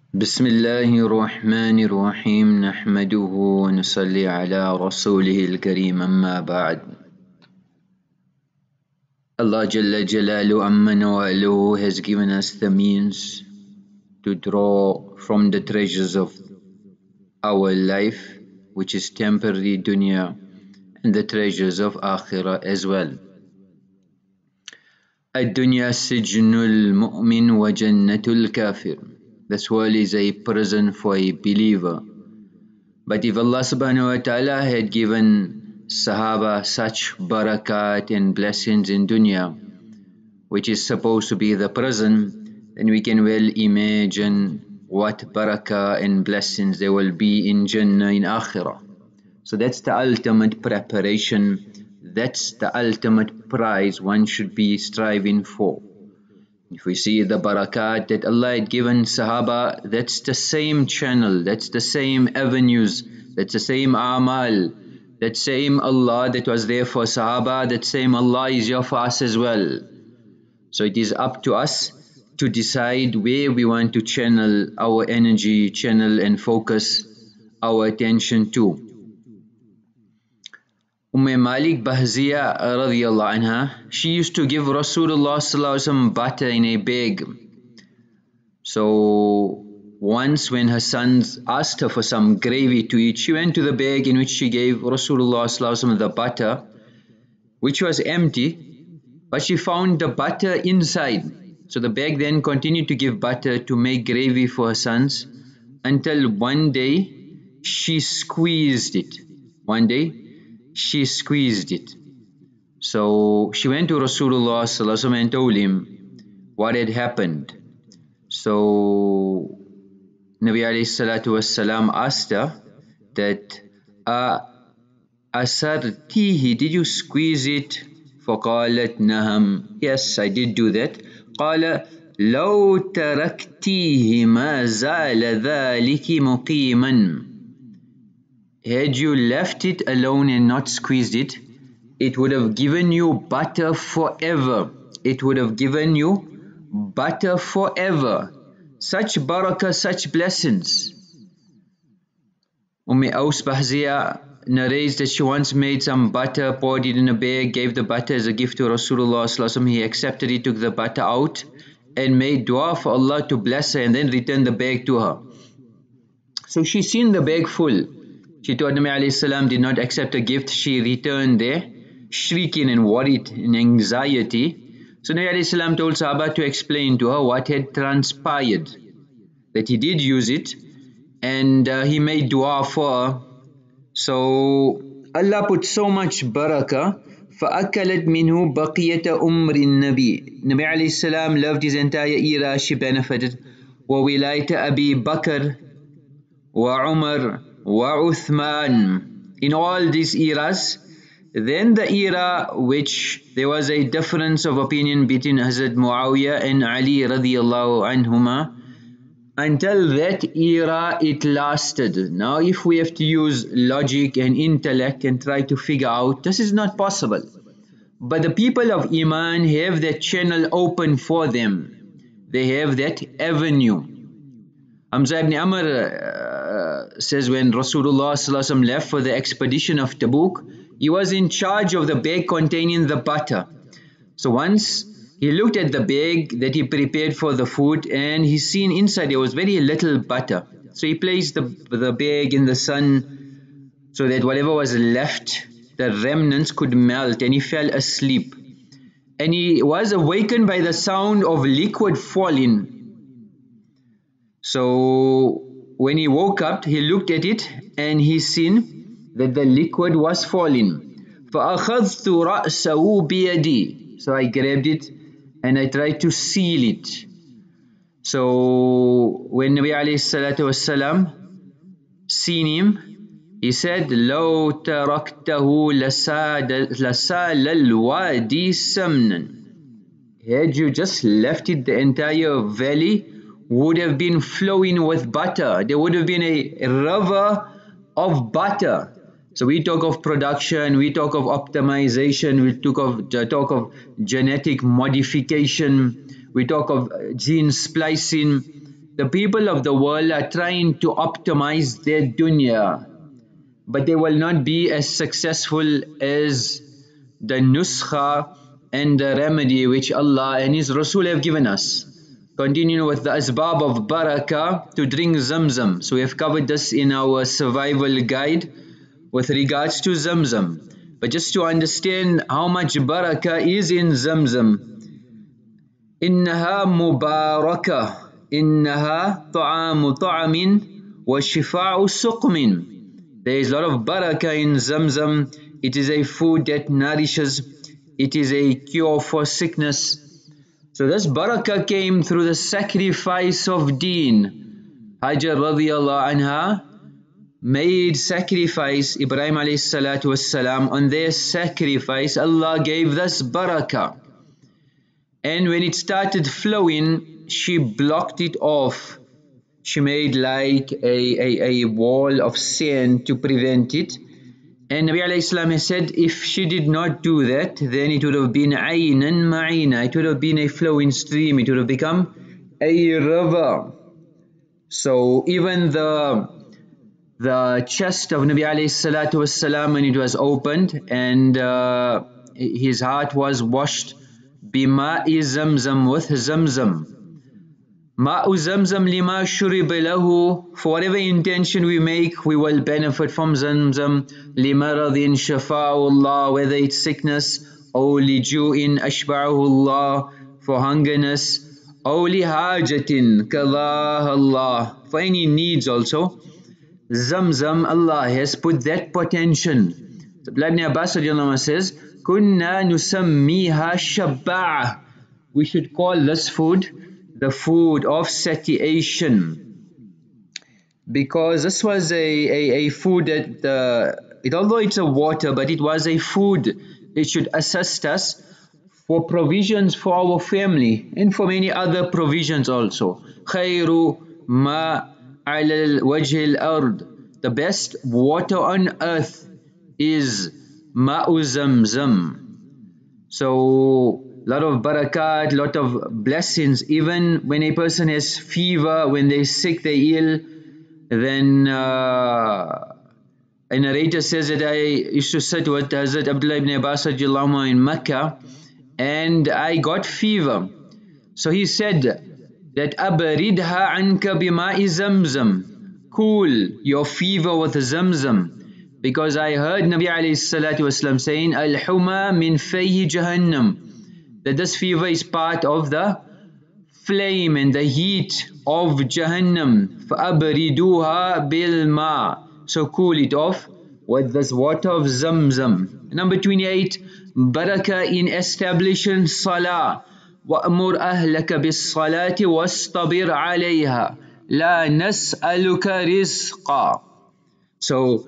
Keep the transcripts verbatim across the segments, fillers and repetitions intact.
بسم الله الرحمن الرحيم نحمده ونصلي على رسوله الكريم أما بعد. Allah Jalla Jalalu Amma Nawaluhu has given us the means to draw from the treasures of our life, which is temporary dunya, and the treasures of akhirah as well. الدنيا سجن المؤمن وجنة الكافر. This world is a prison for a believer. But if Allah subhanahu wa ta'ala had given Sahaba such barakat and blessings in dunya, which is supposed to be the prison, then we can well imagine what barakah and blessings there will be in Jannah in Akhirah. So that's the ultimate preparation, that's the ultimate prize one should be striving for. If we see the barakat that Allah had given Sahaba, that's the same channel, that's the same avenues, that's the same amal, that same Allah that was there for Sahaba, that same Allah is here for us as well. So it is up to us to decide where we want to channel our energy, channel and focus our attention to. Umm Malik Bahziya radiyallahu anha, she used to give Rasulullah sallallahu alaihi wasallam butter in a bag. So once when her sons asked her for some gravy to eat, she went to the bag in which she gave Rasulullah sallallahu alaihi wasallam the butter, which was empty, but she found the butter inside. So the bag then continued to give butter to make gravy for her sons until one day she squeezed it. One day she squeezed it. So she went to Rasulullah sallallahu alaihi wasallam and told him what had happened. So Nabi alayhi salatu wassalam asked her that uh, asartihi, did you squeeze it? فقالت نعم, yes, I did do that. قال لو تركتيه ما زال ذلك مقيما. Had you left it alone and not squeezed it, it would have given you butter forever. It would have given you butter forever. Such barakah, such blessings. Umm Aus Bahziya narrates that she once made some butter, poured it in a bag, gave the butter as a gift to Rasulullah sallallahu alaihi wasallam. He accepted it, took the butter out and made dua for Allah to bless her and then returned the bag to her. So she seen the bag full. She thought Nabi alayhi salam did not accept a gift. She returned there, shrieking and worried in anxiety. So Nabi alayhi salam told Sahaba to explain to her what had transpired, that he did use it and uh, he made dua for her. So Allah put so much barakah. فَأَكَلَتْ مِنْهُ بَقِيَةَ أُمْرِ النَّبِي. Nabi alayhi salam loved his entire era, she benefited. وَوِلَايَةَ أَبِي بَكْر وَعُمَرْ وَعُثْمَانِ. In all these eras, then the era which there was a difference of opinion between Hazrat Muawiyah and Ali radiyallahu anhuma, until that era it lasted. Now if we have to use logic and intellect and try to figure out, this is not possible. But the people of Iman have that channel open for them. They have that avenue. Hamza ibn Amr uh, says when Rasulullah sallallahu alaihi wasallam left for the expedition of Tabuk, he was in charge of the bag containing the butter. So once he looked at the bag that he prepared for the food and he seen inside there was very little butter. So he placed the, the bag in the sun so that whatever was left, the remnants could melt, and he fell asleep. And he was awakened by the sound of liquid falling. So when he woke up, he looked at it and he seen that the liquid was falling. فَأَخَذْتُ رَأْسَهُ بِيَدِي. So I grabbed it and I tried to seal it. So when Nabi alayhi salatu wassalam seen him, he said, لَوْ تَرَكْتَهُ لَسَالَ الْوَادِي سَمْنًا. Had you just left it, the entire valley would have been flowing with butter. There would have been a river of butter. So we talk of production, we talk of optimization, we talk of, uh, talk of genetic modification, we talk of gene splicing. the people of the world are trying to optimize their dunya, but they will not be as successful as the nuskha and the remedy which Allah and His Rasul have given us. Continue with the asbab of barakah, to drink zamzam. So we have covered this in our survival guide with regards to zamzam. But just to understand how much barakah is in zamzam. إنها مباركة إنها طعام طعم وشفاء سقم. There is a lot of barakah in zamzam. It is a food that nourishes. It is a cure for sickness. So this barakah came through the sacrifice of deen. Hajar radiallahu anha made sacrifice, Ibrahim alayhi salatu wassalam, on their sacrifice Allah gave this barakah. And when it started flowing, she blocked it off. She made like a, a, a wall of sand to prevent it. And Nabi alayhi salam has said, if she did not do that, then it would have been aynan ma'ina. It would have been a flowing stream. It would have become a river. So even the the chest of Nabi alayhi salatu wassalam, when it was opened and uh, his heart was washed, bima'i zamzam, with zamzam. Ma'u zamzam lima shurib lahu, for whatever intention we make, we will benefit from zamzam. Limaradin shafa'ullah, whether it's sickness, or liju'in ashba'ahullah, for hungerness, or lihajatin Allah, for any needs also. Zamzam, Allah has put that potential. So Ibn Abbas says, Kunna nusammiha shabba'a. We should call this food the food of satiation, because this was a, a, a food that, uh, it, although it's a water, but it was a food. It should assist us for provisions for our family and for many other provisions also. Khayru ma ala wajh al-ard. The best water on earth is ma'u zamzam. So a lot of barakat, lot of blessings. Even when a person has fever, when they're sick, they're ill, then uh, a narrator says that I used to sit with Hazrat Abdullah ibn Abbas in Mecca, and I got fever. So he said that abridha anka bima'i zamzam, cool your fever with zamzam, because I heard Nabi alayhi salatu wasalam saying, al-huma min fayhi jahannam, that this fever is part of the flame and the heat of Jahannam. فَأَبْرِدُوهَا بِالْمَاءِ, so cool it off with this water of Zamzam. Number twenty-eight, barakah in establishing salah. وَأْمُرْ أَهْلَكَ بِالصَّلَاةِ وَاسْطَبِرْ عَلَيْهَا لَا نَسْأَلُكَ رِزْقًا. So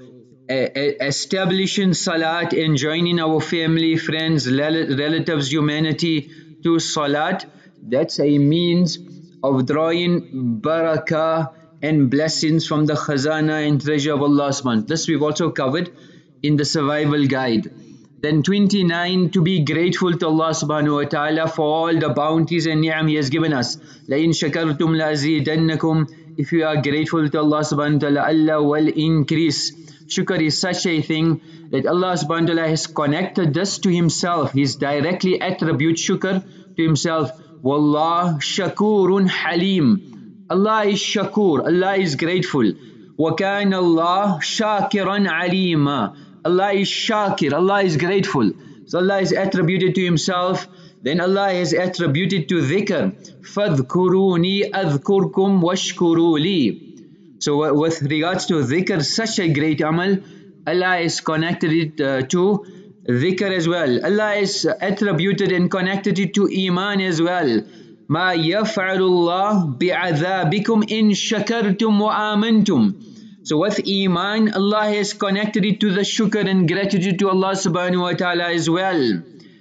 establishing salat and joining our family, friends, relatives, humanity to salat, that's a means of drawing barakah and blessings from the khazana and treasure of Allah subhanahu wa ta'ala. This we've also covered in the survival guide. Then twenty-nine, to be grateful to Allah subhanahu wa ta'ala for all the bounties and ni'am He has given us. لَإِن شَكَرْتُمْ لَأَزِيدَنَّكُمْ. If you are grateful to Allah subhanahu wa ta'ala, Allah will increase. Shukr is such a thing that Allah subhanahu wa ta'ala has connected this to Himself. He's directly attribute shukr to Himself. Wallah shakurun halim. Allah is shakur, Allah is grateful. Wa kana Allah shakiran alima. Allah is shakir, Allah is grateful. So Allah is attributed to Himself. Then Allah has attributed to dhikr. فَاذْكُرُونِي أَذْكُرْكُمْ وَاشْكُرُوا لِي. So with regards to dhikr, such a great amal, Allah is connected it uh, to dhikr as well. Allah is attributed and connected it to iman as well. مَا يَفْعَلُ اللَّهُ بِعَذَابِكُمْ إِن شَكَرْتُمْ وَآمَنْتُمْ. So with iman, Allah has connected it to the shukr and gratitude to Allah subhanahu wa ta'ala as well.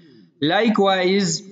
Likewise,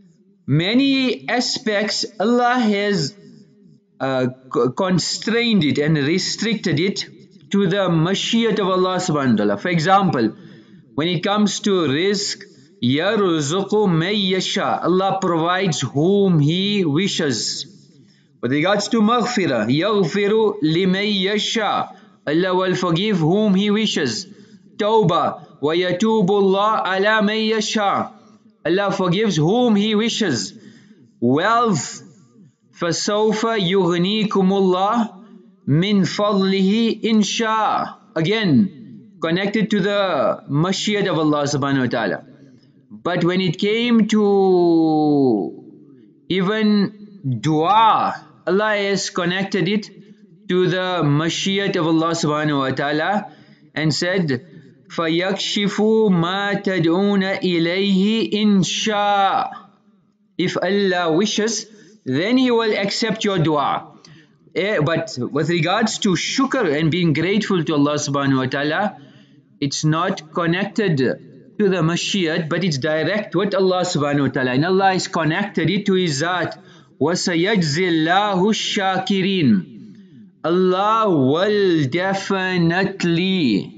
many aspects Allah has uh, constrained it and restricted it to the mashiyat of Allah subhanahu wa ta'ala. For example, when it comes to rizq, yarzuqu may yasha, Allah provides whom He wishes. With regards to maghfirah, yaghfiru liman yasha, Allah will forgive whom He wishes. Tawbah, wa yatubu Allah ala man yasha, Allah forgives whom He wishes. Wealth, فَسَوْفَ يُغْنِيكُمُ اللَّهُ مِنْ فَضْلِهِ إِنْ شَاءَ. Again, connected to the mashiyat of Allah subhanahu wa ta'ala. But when it came to even dua, Allah has connected it to the mashiyat of Allah subhanahu wa ta'ala and said, فَيَكْشِفُ مَا تَدْعُونَ إِلَيْهِ إِنْ شَاءَ. If Allah wishes, then He will accept your dua. Eh, but with regards to shukr and being grateful to Allah subhanahu wa ta'ala, it's not connected to the mashiyat, but it's direct with Allah subhanahu wa ta'ala. And Allah is connected it to His Zat. وَسَيَجْزِي اللَّهُ الشَّاكِرِينَ. Allah will definitely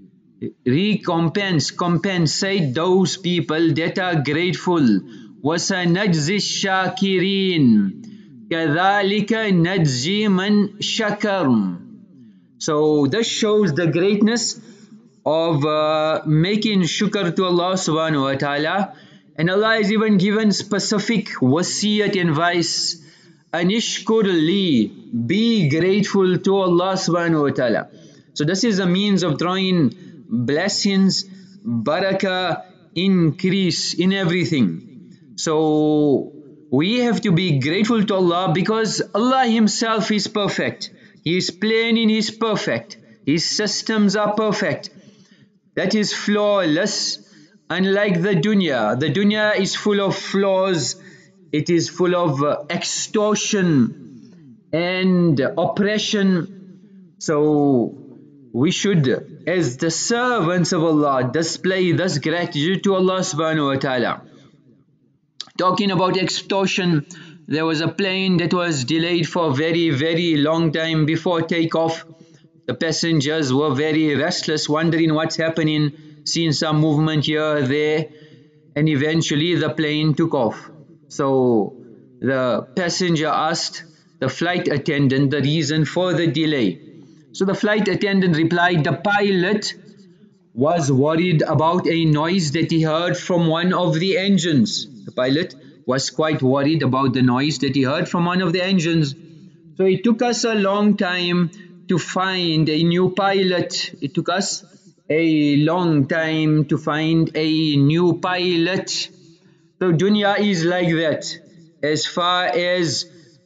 recompense, compensate those people that are grateful. وَسَنَجْزِي الشَّاكِرِينَ كَذَلِكَ نَجْزِي مَنْ شَكَرٌ. So this shows the greatness of uh, making shukr to Allah subhanahu wa ta'ala. And Allah has even given specific wasiyat advice. Anishkur li, be grateful to Allah subhanahu wa ta'ala. So this is a means of drawing blessings, barakah, increase in everything. So we have to be grateful to Allah because Allah Himself is perfect. His planning is perfect. His systems are perfect. That is flawless. Unlike the dunya, the dunya is full of flaws. It is full of uh, extortion and oppression. So we should, as the servants of Allah, display this gratitude to Allah subhanahu wa ta'ala. Talking about extortion, there was a plane that was delayed for a very very long time before takeoff. The passengers were very restless, wondering what's happening, seeing some movement here, there, and eventually the plane took off. So the passenger asked the flight attendant the reason for the delay. So the flight attendant replied, the pilot was worried about a noise that he heard from one of the engines. The pilot was quite worried about the noise that he heard from one of the engines. So it took us a long time to find a new pilot. It took us a long time to find a new pilot. So dunya is like that. As far as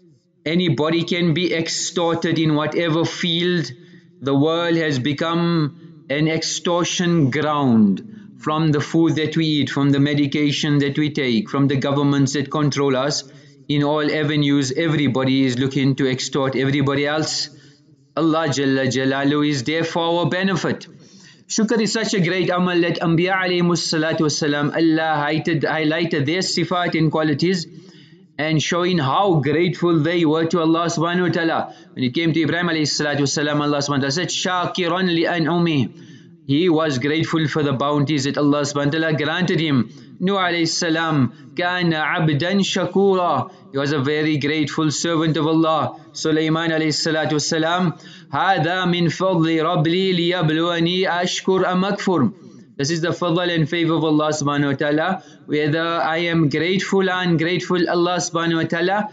anybody can be extorted in whatever field, the world has become an extortion ground. From the food that we eat, from the medication that we take, from the governments that control us, in all avenues, everybody is looking to extort everybody else. Allah Jalla Jalalu is there for our benefit. Shukr is such a great amal that Ambiya alayhimus salatu wassalam, Allah highlighted, highlighted their sifat and qualities and showing how grateful they were to Allah subhanahu wa ta'ala. When it came to Ibrahim alayhi salatu wassalam, Allah subhanahu wa ta'ala said, Shakiran li an'umih. He was grateful for the bounties that Allah subhanahu wa ta'ala granted him. Nuh alayhi salam, kana abdan shakura. He was a very grateful servant of Allah. Sulaiman alayhi salatu wasalam, hada min fadli rabbi liyabluwani ashkur am akfur. This is the fadl and favor of Allah subhanahu wa ta'ala. Whether I am grateful or ungrateful, Allah subhanahu wa ta'ala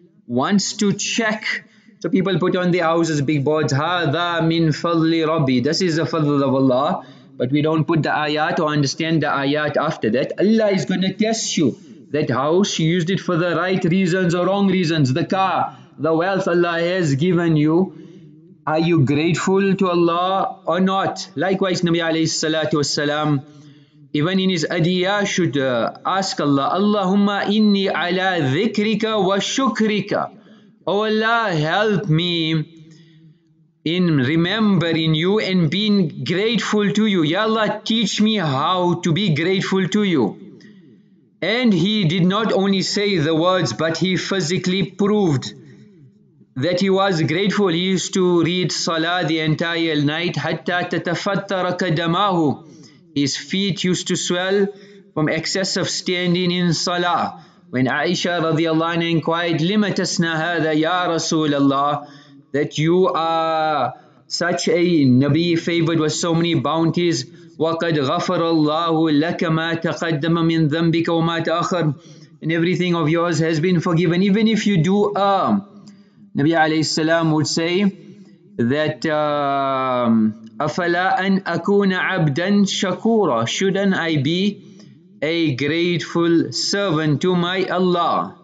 wants to check. So people put on their houses big boards, هَذَا مِن فَضْلِ رَبِّي. This is the fadl of Allah. But we don't put the ayat or understand the ayat after that. Allah is going to test you. That house, you used it for the right reasons or wrong reasons. The car, the wealth Allah has given you. Are you grateful to Allah or not? Likewise, Nabi alayhi salatu wassalam, even in his adiyah, should uh, ask Allah, Allahumma inni ala dhikrika wa shukrika. Oh Allah, help me in remembering you and being grateful to you. Ya Allah, teach me how to be grateful to you. And he did not only say the words, but he physically proved that he was grateful. He used to read salah the entire night. Hatta tatafattara kadamahu. His feet used to swell from excessive standing in salah. when Aisha radiallahu anha inquired, لِمَ تَسْنَى هَذَا يَا رَسُولَ اللَّهِ, that you are such a Nabi favored with so many bounties, وَقَدْ غَفَرَ اللَّهُ لَكَ مَا تَقَدَّمَ مِنْ ذَنْبِكَ وَمَا تَأَخَّرَ, and everything of yours has been forgiven, even if you do err. Nabi alayhi salam would say that um, أَفَلَا أَنْ أَكُونَ عَبْدًا شَكُورًا, shouldn't I be a grateful servant to my Allah?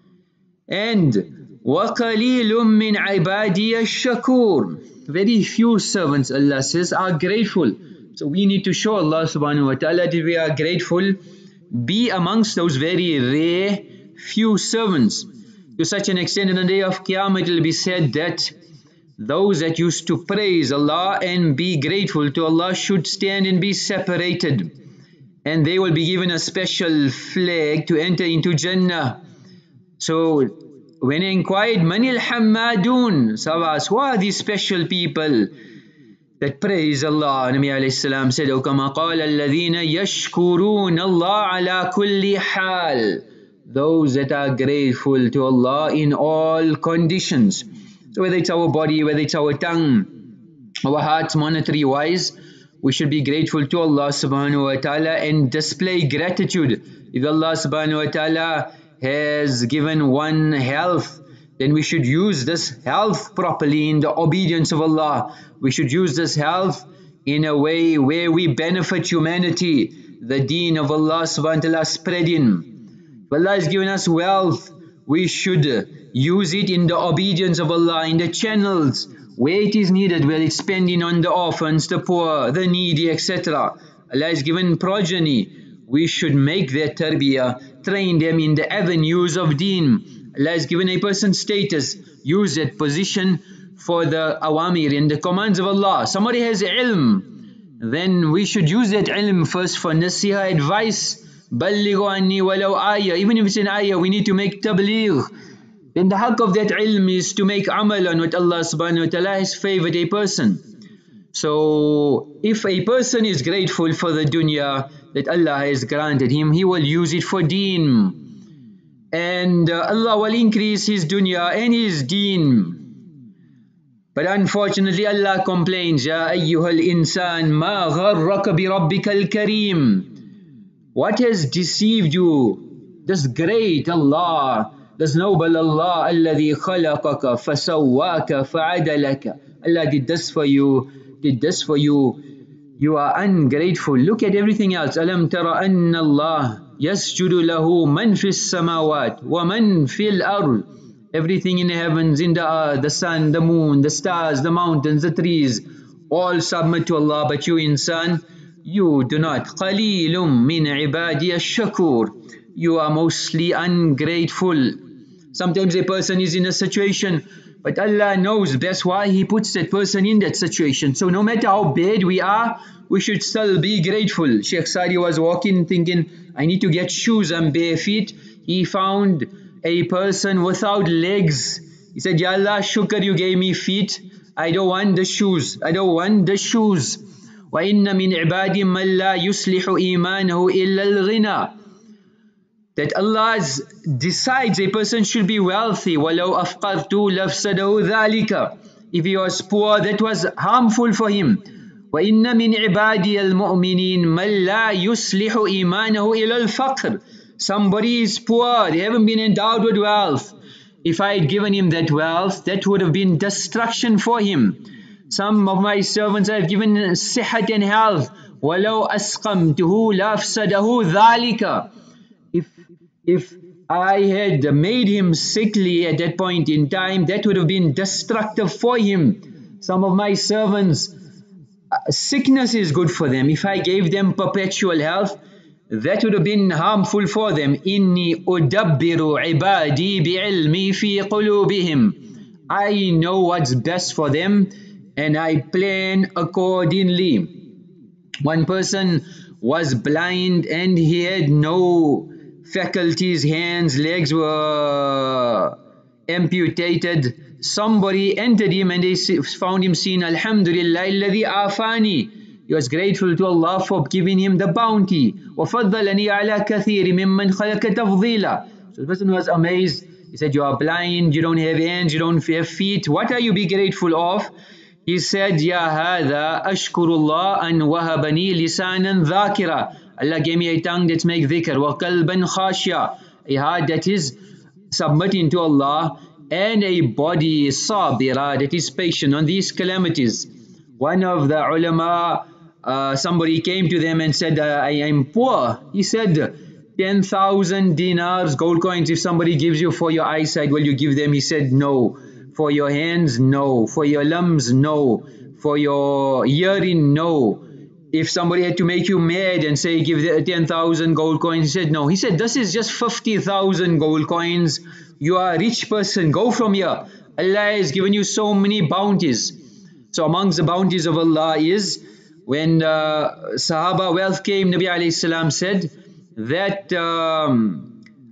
And وَقَلِيلٌ مِّنْ عِبَادِيَ الشَّكُورِ, very few servants, Allah says, are grateful. So we need to show Allah subhanahu wa ta'ala that we are grateful, be amongst those very rare few servants, to such an extent in the day of Qiyamah it will be said that those that used to praise Allah and be grateful to Allah should stand and be separated, and they will be given a special flag to enter into Jannah. So when inquired, Manil Hammadun, Sawas, who are these special people that praise Allah? Nabi alayhi salam said, O kama qala alladhina yashkurun Allah ala kulli hal, those that are grateful to Allah in all conditions. So whether it's our body, whether it's our tongue, our hearts, monetary wise, we should be grateful to Allah subhanahu wa ta'ala and display gratitude. If Allah subhanahu wa ta'ala has given one health, then we should use this health properly in the obedience of Allah. We should use this health in a way where we benefit humanity, the deen of Allah subhanahu wa ta'ala spreading. If Allah has given us wealth, we should use it in the obedience of Allah, in the channels where it is needed, where it's spending on the orphans, the poor, the needy, et cetera. Allah has given progeny, we should make their tarbiyah, train them in the avenues of deen. Allah has given a person status, use that position for the awamir and the commands of Allah. Somebody has ilm, then we should use that ilm first for nasiha, advice. بَلِّغُوا عَنِّي وَلَوْ آيَةً, even if it's an ayah, we need to make tabligh. Then the haqq of that ilm is to make amal on what Allah subhanahu wa ta'ala has favored a person. So if a person is grateful for the dunya that Allah has granted him, he will use it for deen, and uh, Allah will increase his dunya and his deen. But unfortunately Allah complains, Ya ayyuhal insan ma gharraka bi rabbikal kareem, what has deceived you? This great Allah, this noble Allah, alladhi khalaqaka fasawwaka fa'adalaka. Allah did this for you, did this for you. You are ungrateful. Look at everything else. Alam tara anna Allah yasjudu lahu man fis samawat wa man fil ard. Everything in the heavens, in the earth, the sun, the moon, the stars, the mountains, the trees, all submit to Allah, but you insan, you do not. Qalilum min ibadiya shakur. You are mostly ungrateful. Sometimes a person is in a situation, but Allah knows best why He puts that person in that situation. So no matter how bad we are, we should still be grateful. Sheikh Sadi was walking thinking, I need to get shoes, I'm bare feet. He found a person without legs. He said, Ya Allah, shukr, you gave me feet. I don't want the shoes. I don't want the shoes. وَإِنَّ مِنْ عِبَادٍ مَنْ لَا يُصْلِحُ إِيمَانَهُ إِلَّا الْغِنَى. That Allah decides a person should be wealthy. وَلَوْ أَفْقَرْتُ لَفْسَدَهُ ذَلِكَ. If he was poor, that was harmful for him. وَإِنَّ مِنْ عِبَادِيَ الْمُؤْمِنِينَ مَنْ لَا يُصْلِحُ إِيمَانَهُ إِلَى الْفَقْرِ. Somebody is poor, they haven't been endowed with wealth. If I had given him that wealth, that would have been destruction for him. Some of my servants I have given sihat and health. وَلَوْ أَسْقَمْتُهُ لَفْسَدَهُ ذَلِكَ. If, if I had made him sickly at that point in time, that would have been destructive for him. Some of my servants, uh, sickness is good for them. If I gave them perpetual health, that would have been harmful for them. إِنِّي أُدَبِّرُ عِبَادِي بِعِلْمِي فِي قُلُوبِهِمْ. I know what's best for them and I plan accordingly. One person was blind and he had no faculties, hands, legs were amputated. Somebody entered him and they found him saying, Alhamdulillah alladhi afani. He was grateful to Allah for giving him the bounty. وَفَضَّلَنِي عَلَى كَثِيرٍ مِمَّنْ خَلَقَ تَفْضِيلًا. So the person was amazed. He said, you are blind, you don't have hands, you don't have feet. What are you be grateful of? He said, Ya hada ashkurullah an wahabani lisanan dhakira. Allah gave me a tongue that makes dhikr. Wa qalban khashya. A heart that is submitting to Allah, and a body sabira, that is patient on these calamities. One of the ulama, uh, somebody came to them and said, uh, I am poor. He said, ten thousand dinars, gold coins, if somebody gives you for your eyesight, will you give them? He said, no. For your hands, no. For your limbs, no. For your hearing, no. If somebody had to make you mad and say, give the ten thousand gold coins, he said, no. He said, this is just fifty thousand gold coins. You are a rich person. Go from here. Allah has given you so many bounties. So amongst the bounties of Allah is, when uh, Sahaba wealth came, Nabi alayhi salam said that um,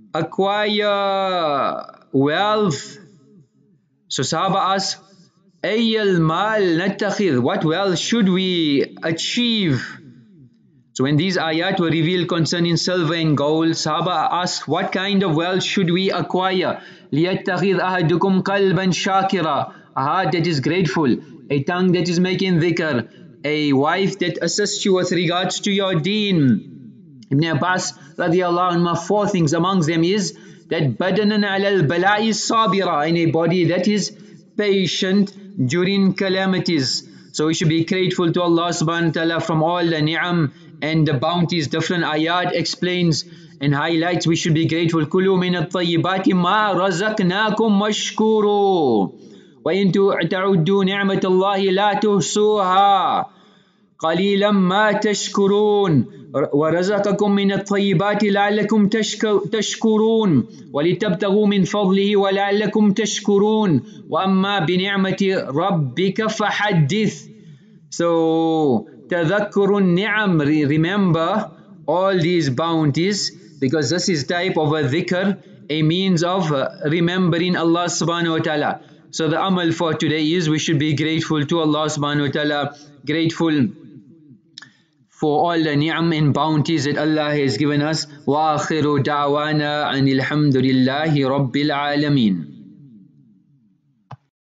acquire wealth. So Sahaba asked, Ayyal mal nattakhidh, what wealth should we achieve? So when these ayat were revealed concerning silver and gold, Sahaba asked, what kind of wealth should we acquire? لِيَتَّخِذْ أَحَدُكُمْ قَلْبًا شَاكِرًا, a heart that is grateful, a tongue that is making dhikr, a wife that assists you with regards to your deen. Ibn Abbas radiallahu anhu, four things amongst them is that badanan ala al-bala'i sabira, in a body that is patient during calamities. So we should be grateful to Allah subhanahu wa ta'ala from all the ni'am and the bounties. Different ayat explains and highlights we should be grateful. Kulu min at-tayyibati ma razaqnakum washkuru wa in ta'uddu ni'matallahi la tuhsuha qalilan ma tashkurun ورزقكم من الطيبات لعلكم تشكرون ولتبتغوا من فضله ولعلكم تشكرون وأما بنعمة ربك فحدث. So تذكر النعم, remember all these bounties, because this is type of a dhikr, a means of remembering Allah subhanahu wa ta'ala. So the amal for today is we should be grateful to Allah subhanahu wa ta'ala, grateful for all the ni'am and bounties that Allah has given us. Wa akhiru da'wana anil hamdulillahi rabbil alameen.